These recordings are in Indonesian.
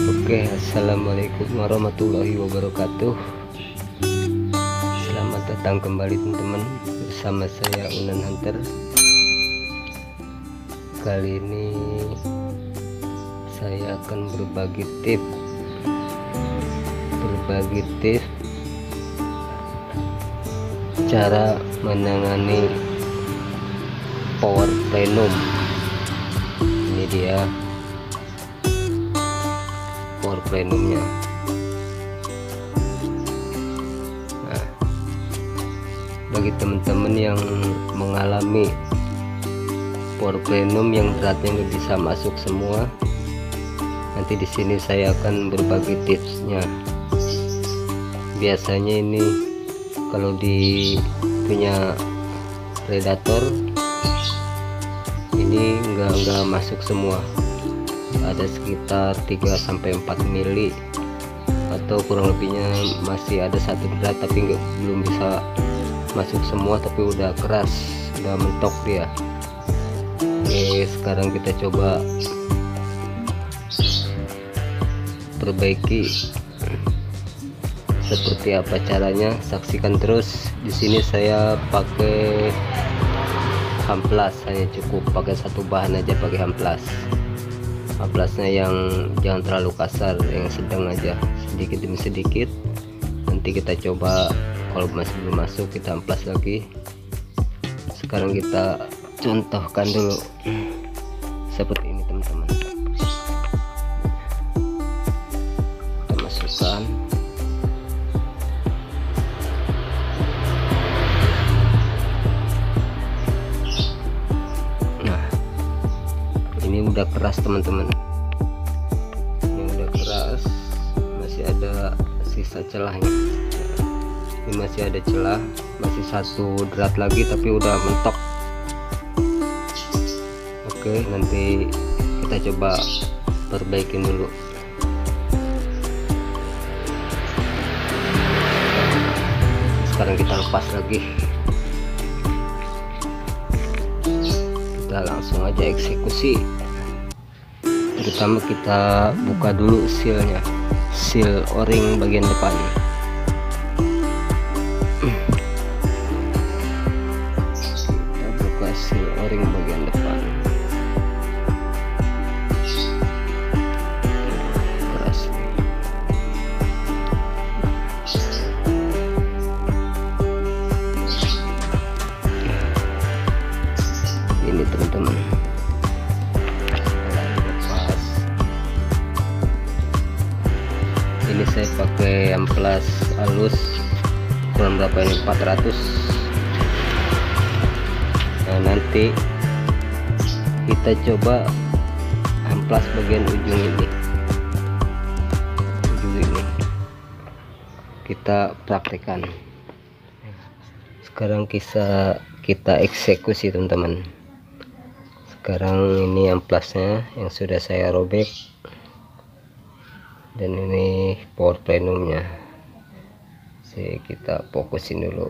Oke, assalamualaikum warahmatullahi wabarakatuh. Selamat datang kembali teman-teman, bersama saya Unan Hunter. Kali ini saya akan berbagi tips cara menangani power plenum. Ini dia power plenumnya. Nah, bagi teman-teman yang mengalami power plenum yang beratnya nggak bisa masuk semua, nanti di sini saya akan berbagi tipsnya. Biasanya ini kalau di punya predator ini nggak masuk semua, ada sekitar 3-4 mili atau kurang lebihnya masih ada satu berat tapi belum bisa masuk semua, tapi udah keras, udah mentok dia. Oke, sekarang kita coba perbaiki. Seperti apa caranya, saksikan terus. Di sini saya pakai amplas, saya cukup pakai satu bahan aja, pakai amplas. Amplasnya yang jangan terlalu kasar, yang sedang aja, sedikit demi sedikit. Nanti kita coba, kalau masih belum masuk kita amplas lagi. Sekarang kita contohkan dulu seperti ini teman-teman. Kita masukkan. Ini udah keras teman-teman, ini udah keras, masih ada sisa celahnya. Ini masih ada celah, masih satu drat lagi tapi udah mentok. Oke, nanti kita coba perbaikin dulu. Sekarang kita lepas lagi, kita langsung aja eksekusi. Terutama kita buka dulu sealnya, seal o-ring bagian depan. Kita buka seal o-ring bagian depan. Keras nih. Ini teman-teman. Ini saya pakai amplas halus, kurang berapa ini, 400. Nah, nanti kita coba amplas bagian ujung ini, kita praktekkan. Sekarang kita eksekusi teman-teman. Sekarang ini amplasnya yang sudah saya robek, dan ini power plenumnya. Kita fokusin dulu.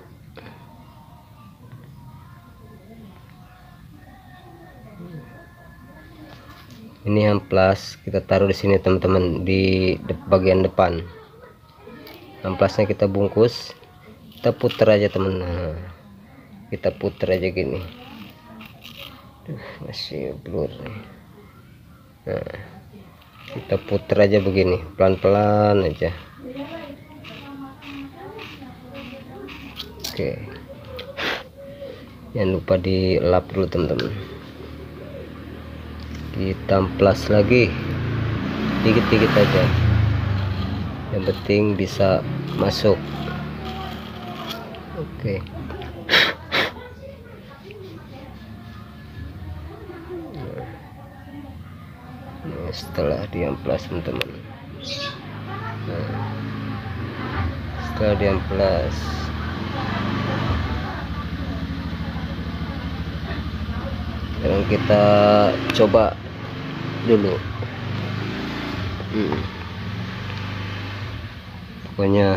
Ini amplas kita taruh di sini teman-teman, di bagian depan. Amplasnya kita bungkus, kita puter aja teman. Nah, kita puter aja gini. Masih blur. Nah, kita puter aja begini, pelan-pelan aja. Oke, jangan lupa dilap dulu teman-teman. Kita amplas lagi, dikit-dikit aja, yang penting bisa masuk. Oke. Setelah diamplas teman-teman, setelah diamplas, sekarang kita coba dulu. Pokoknya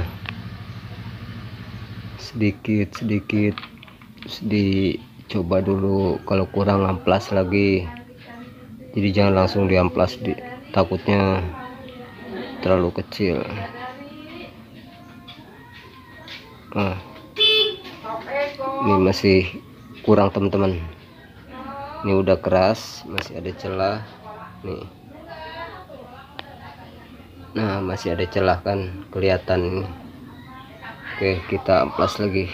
sedikit dicoba dulu, kalau kurang amplas lagi. Jadi jangan langsung diamplas, takutnya terlalu kecil. Ini masih kurang teman-teman. Ini udah keras, masih ada celah nih. Nah, masih ada celah kan, kelihatan. Oke, kita amplas lagi.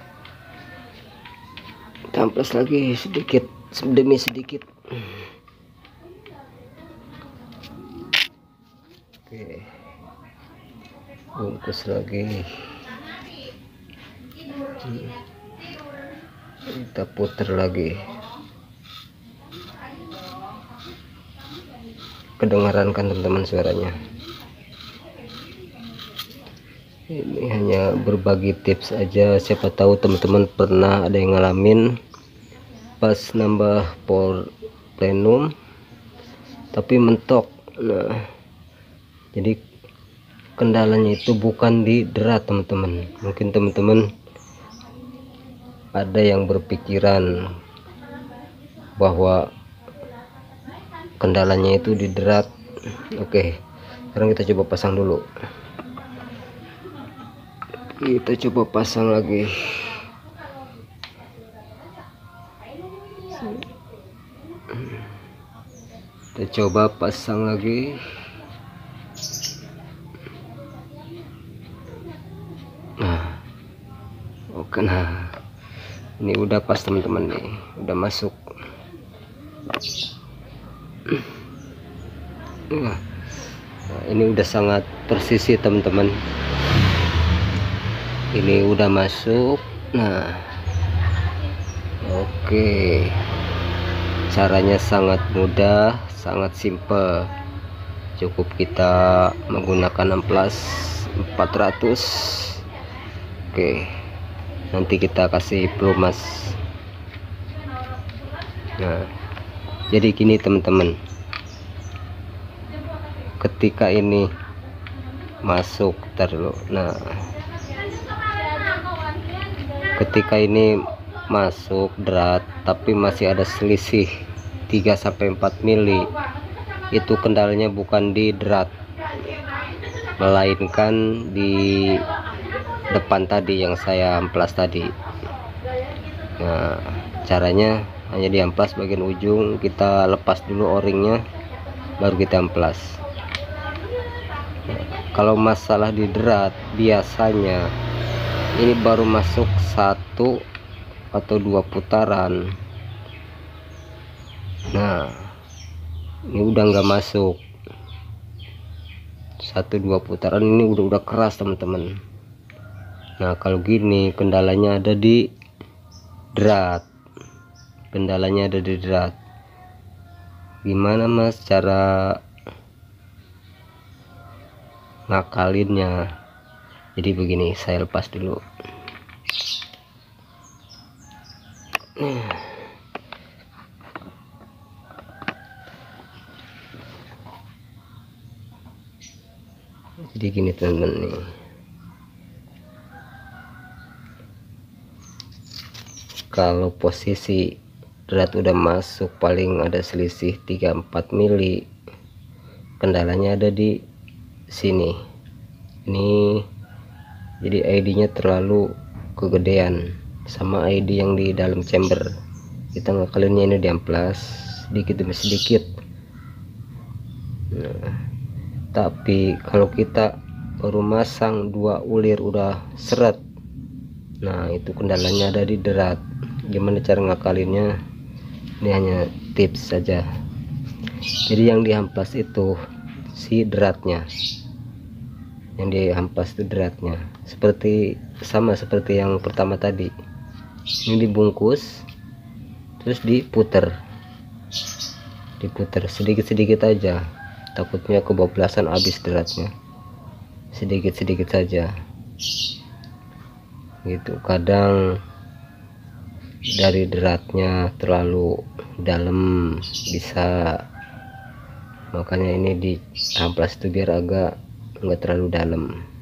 Kita amplas lagi sedikit demi sedikit. Oke, bungkus lagi. Kita putar lagi. Kedengaran kan teman-teman suaranya? Ini hanya berbagi tips aja, siapa tahu teman-teman pernah ada yang ngalamin pas nambah power plenum tapi mentok. Nah, jadi kendalanya itu bukan di drat teman-teman. Mungkin teman-teman ada yang berpikiran bahwa kendalanya itu di drat. Oke, sekarang kita coba pasang dulu. Kita coba pasang lagi. Kita coba pasang lagi. Nah, oke, nah ini udah pas teman-teman, nih udah masuk. Nah, ini udah sangat presisi teman-teman. Ini udah masuk. Nah, oke, caranya sangat mudah, sangat simple. Cukup kita menggunakan amplas 400. Oke, nanti kita kasih pelumas. Nah, jadi gini teman-teman, ketika ini masuk nah, ketika ini masuk drat tapi masih ada selisih 3-4 mili, itu kendalanya bukan di drat, melainkan di depan tadi yang saya amplas tadi. Nah, caranya hanya diamplas bagian ujung, kita lepas dulu o-ringnya, baru kita amplas. Nah, kalau masalah di drat biasanya ini baru masuk 1 atau 2 putaran. Nah, ini udah nggak masuk 1-2 putaran, ini udah keras teman-teman. Nah, kalau gini kendalanya ada di drat. Kendalanya ada di drat. Gimana mas cara ngakalinnya? Jadi begini, saya lepas dulu. Jadi gini teman-teman nih. Kalau posisi drat udah masuk, paling ada selisih 3-4 mili, kendalanya ada di sini. Ini jadi ID-nya terlalu kegedean sama ID yang di dalam chamber. Kita ngakalinnya ini diamplas sedikit demi sedikit. Nah, tapi kalau kita baru masang 2 ulir udah seret, nah itu kendalanya ada di drat. Gimana cara ngakalinnya? Ini hanya tips saja. Jadi yang diamplas itu si dratnya, yang diamplas itu dratnya, sama seperti yang pertama tadi. Ini dibungkus terus diputer sedikit-sedikit aja, takutnya kebablasan habis dratnya. Sedikit-sedikit saja gitu. Kadang dari dratnya terlalu dalam bisa, makanya ini diamplas itu biar agak nggak terlalu dalam.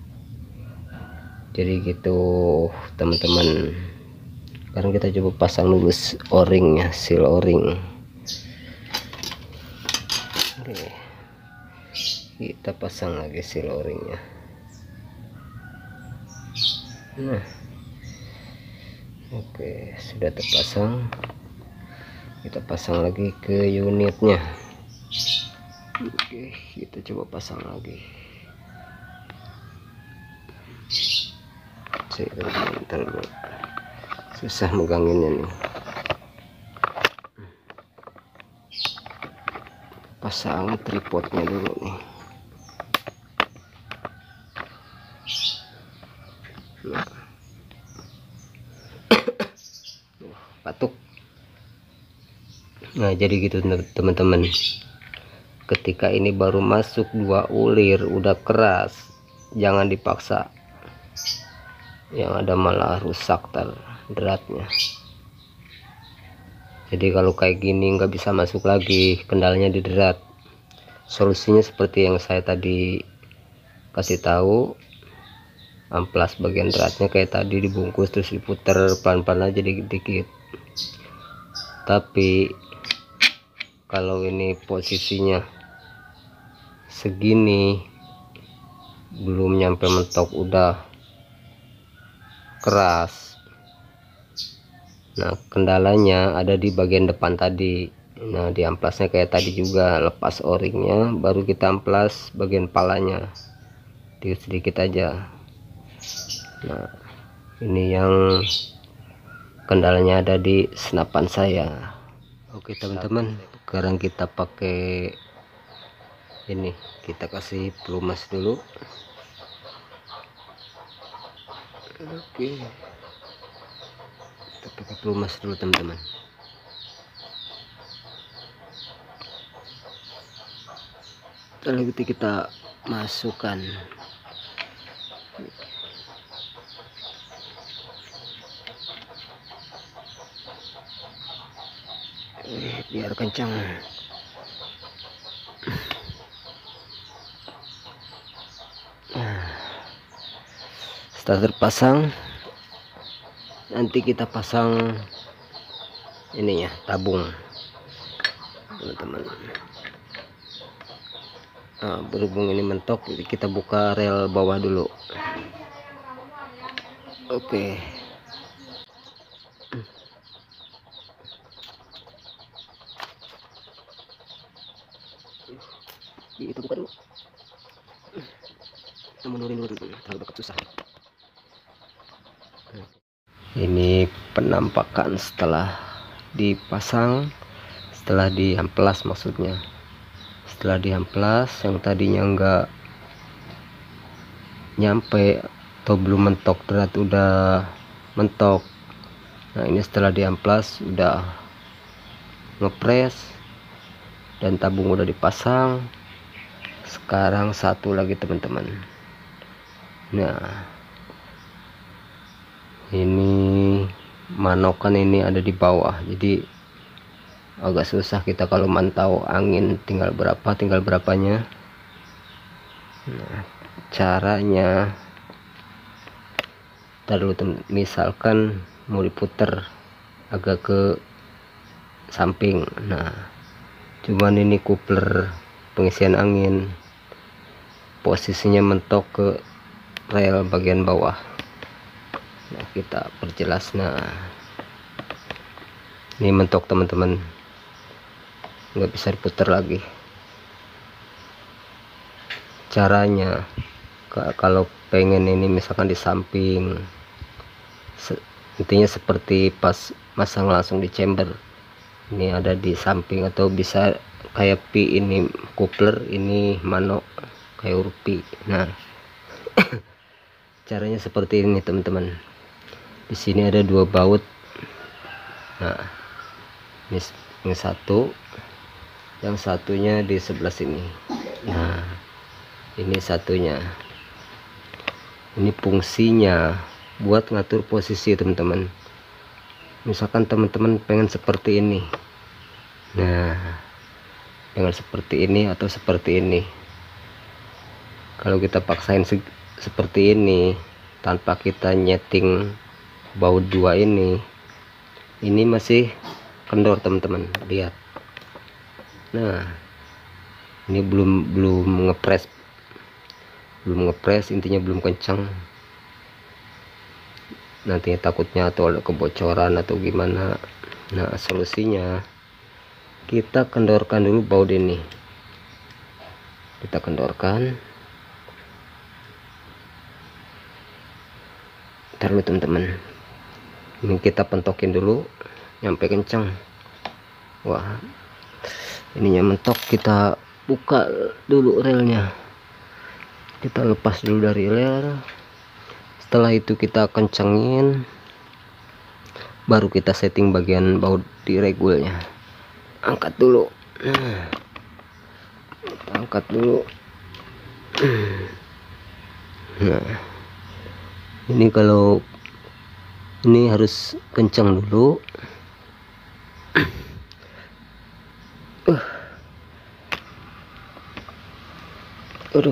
Jadi gitu teman-teman. Sekarang kita coba pasang dulu o-ringnya, seal o-ring. Oke. kita pasang lagi seal o-ringnya. Nah, oke, sudah terpasang. Kita pasang lagi ke unitnya. Oke, kita coba pasang lagi. Bentar dulu, susah meganginnya nih. Pasang tripodnya dulu nih. Nah. Patuk. Nah, jadi gitu teman-teman. Ketika ini baru masuk 2 ulir udah keras, jangan dipaksa, yang ada malah rusak dratnya. Jadi kalau kayak gini nggak bisa masuk lagi, kendalanya di drat. Solusinya seperti yang saya tadi kasih tahu, amplas bagian dratnya kayak tadi dibungkus terus diputer pelan-pelan aja dikit-dikit. Tapi kalau ini posisinya segini, belum nyampe mentok udah keras. Nah, kendalanya ada di bagian depan tadi. Nah, di amplasnya kayak tadi juga, lepas o-ringnya baru kita amplas bagian palanya sedikit aja. Nah, ini yang kendalanya ada di senapan saya. Oke teman-teman, sekarang kita pakai ini, kita kasih pelumas dulu. Oke, kita pakai pelumas dulu teman-teman. Lalu kita masukkan. Biar kencang. Setelah terpasang, nanti kita pasang ininya, tabung teman-teman. Nah, berhubung ini mentok, jadi kita buka rel bawah dulu. Oke. Itu buka dulu. Kita mundurin dulu, terlalu dekat susah. Ini penampakan setelah dipasang, setelah diamplas maksudnya. Setelah diamplas, yang tadinya enggak nyampe atau belum mentok drat udah mentok. Nah, ini setelah diamplas udah ngepres dan tabung udah dipasang. Sekarang satu lagi teman-teman. Nah, ini manokan ini ada di bawah, jadi agak susah kita kalau mantau angin tinggal berapanya. Nah, caranya taruh, misalkan mau diputer agak ke samping. Nah, cuman ini coupler pengisian angin posisinya mentok ke rel bagian bawah. Nah, kita perjelas. Nah, ini mentok teman-teman, nggak bisa diputar lagi. Caranya kalau pengen ini misalkan di samping, intinya seperti pas masang langsung di chamber, ini ada di samping, atau bisa kayak pi ini coupler, ini mano kayak huruf pi. Nah, caranya seperti ini teman-teman. Di sini ada 2 baut. Nah, ini yang satu, yang satunya di sebelah sini. Nah, ini satunya. Ini fungsinya buat ngatur posisi teman-teman. Misalkan teman-teman pengen seperti ini, nah, pengen seperti ini atau seperti ini. Kalau kita paksain seperti ini tanpa kita nyeting baut 2 ini masih kendor teman-teman, lihat. Nah, Ini belum ngepres, intinya belum kencang. Nantinya takutnya atau ada kebocoran atau gimana. Nah, solusinya kita kendorkan dulu baut ini. Kita kendorkan. Ntar dulu teman-teman, ini kita pentokin dulu nyampe kencang. Wah, ininya mentok. Kita buka dulu relnya, kita lepas dulu dari rel. Setelah itu kita kencangin, baru kita setting bagian baut di regulnya. Angkat dulu. Nah, kita angkat dulu. Nah, ini kalau ini harus kencang dulu. Aduh.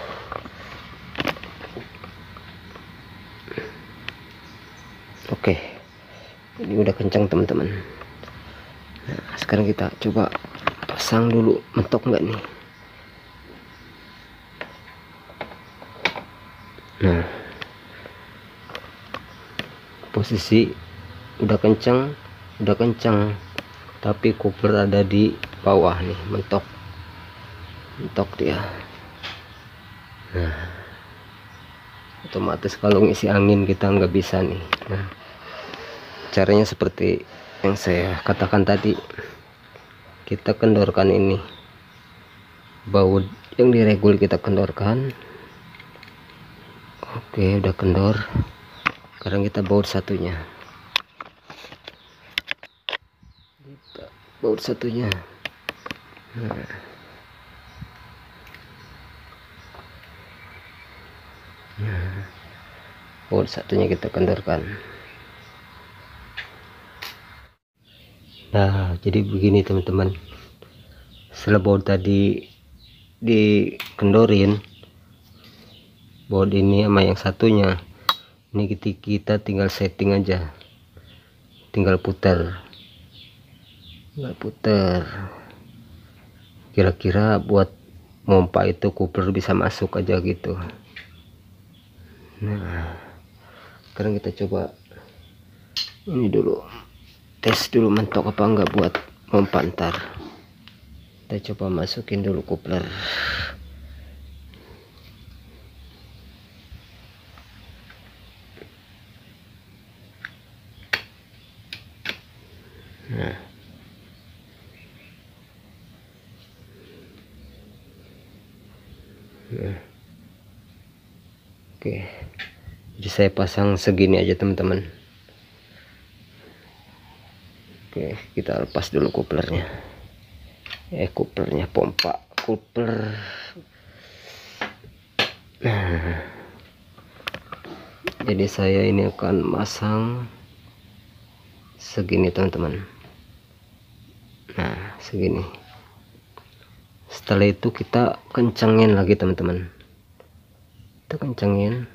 Oke, ini udah kencang teman-teman. Nah, sekarang kita coba pasang dulu, mentok nggak nih. Nah, posisi udah kencang, tapi coupler ada di bawah nih, mentok dia. Nah, otomatis kalau ngisi angin kita nggak bisa nih. Nah, caranya seperti yang saya katakan tadi, kita kendorkan ini baut yang diregul, kita kendorkan. Oke, udah kendor. Sekarang kita baut satunya. Baut satunya kita kendorkan. Nah, jadi begini teman-teman. Setelah baut tadi dikendorin, baut ini sama yang satunya, ini kita tinggal setting aja, tinggal putar kira-kira buat pompa itu coupler bisa masuk aja gitu. Nah, sekarang kita coba ini dulu, tes dulu mentok apa enggak buat pompa. Ntar kita coba masukin dulu coupler. Nah, oke, jadi saya pasang segini aja teman-teman. Oke, kita lepas dulu couplernya. Couplernya, pompa coupler. Nah, jadi saya ini akan masang segini teman-teman. Nah, segini. Setelah itu kita kencangin lagi teman-teman. Kita kencangin.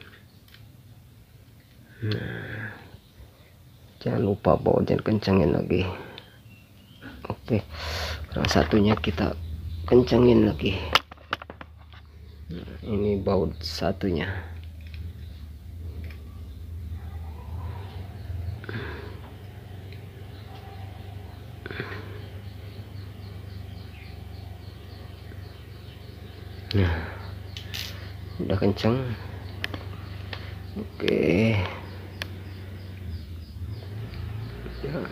Nah, jangan lupa bawa, jangan kencangin lagi. Oke, yang satunya kita kencangin lagi. Nah, ini baut satunya. Nah, udah kencang. Oke. Nah,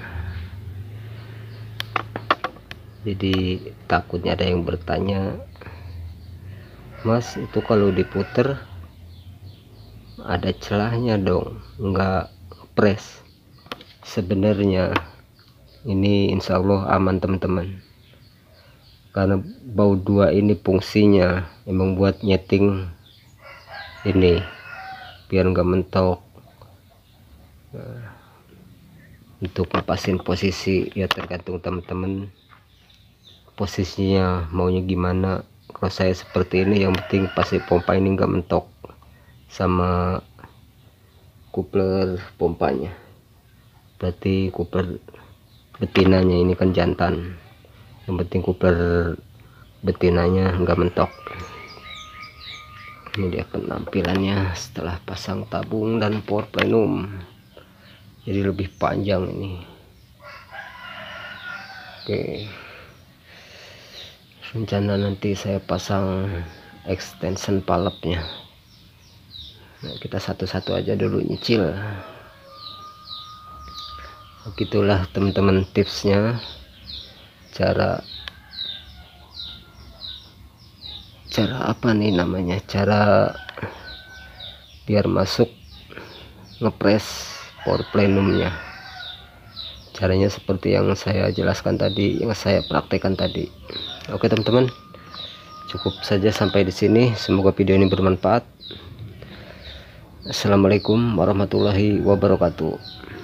jadi takutnya ada yang bertanya, Mas, itu kalau diputer ada celahnya dong, nggak press. Sebenarnya ini insya Allah aman teman-teman, karena baut dua ini fungsinya emang buat nyeting ini biar nggak mentok. Nah, untuk lepasin posisi ya tergantung teman-teman posisinya maunya gimana. Kalau saya seperti ini, yang penting pasti pompa ini nggak mentok sama coupler pompanya. Berarti coupler betinanya, ini kan jantan, yang penting coupler betinanya enggak mentok. Ini dia penampilannya setelah pasang tabung dan power plenum, jadi lebih panjang ini. Oke, rencana nanti saya pasang extension palepnya. Nah, kita satu-satu aja dulu nyicil. Begitulah teman-teman tipsnya, cara apa nih namanya, cara biar masuk ngepres power plenumnya. Caranya seperti yang saya jelaskan tadi, yang saya praktekkan tadi. Oke teman-teman, cukup saja sampai di sini. Semoga video ini bermanfaat. Assalamualaikum warahmatullahi wabarakatuh.